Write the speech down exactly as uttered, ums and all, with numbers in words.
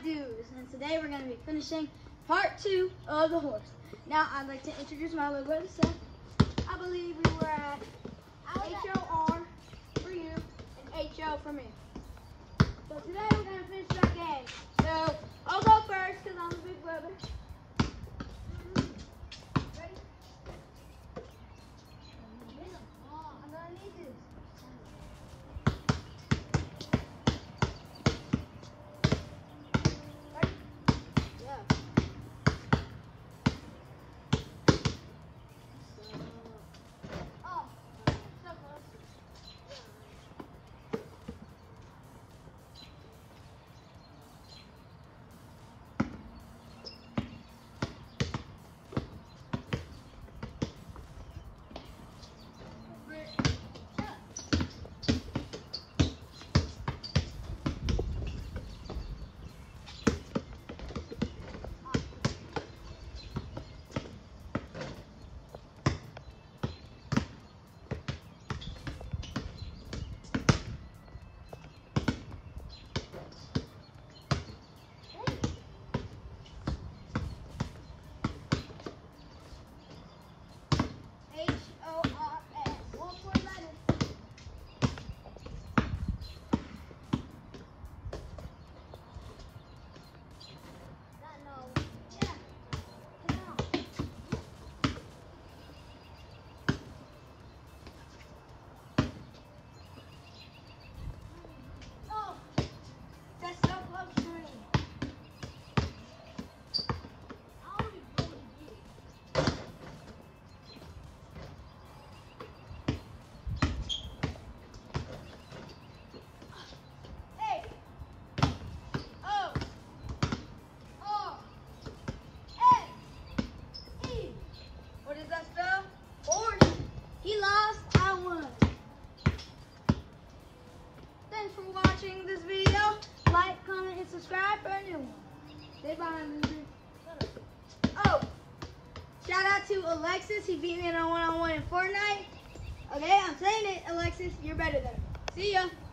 do's, and today we're going to be finishing part two of the horse. Now I'd like to introduce my little brother Seth. I believe we were at H O R for you and H O for me. So today we're going to finish that game. So I'll go first because I'm the big brother. Ready? I'm going to need this. Thanks for watching this video. Like, comment, and subscribe for a new one. Say bye, loser. Oh, shout out to Alexis. He beat me in a one-on-one in Fortnite. Okay, I'm saying it, Alexis. You're better than him. See ya.